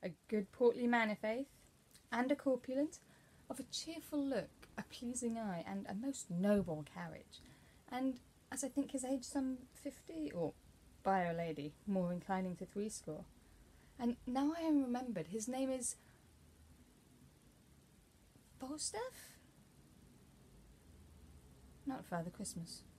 a good portly man i' faith, and a corpulent, of a cheerful look, a pleasing eye, and a most noble carriage, and, as I think his age some 50, or, by Our Lady, more inclining to 80. And now I am remembered, his name is Falstaff? Not Father Christmas.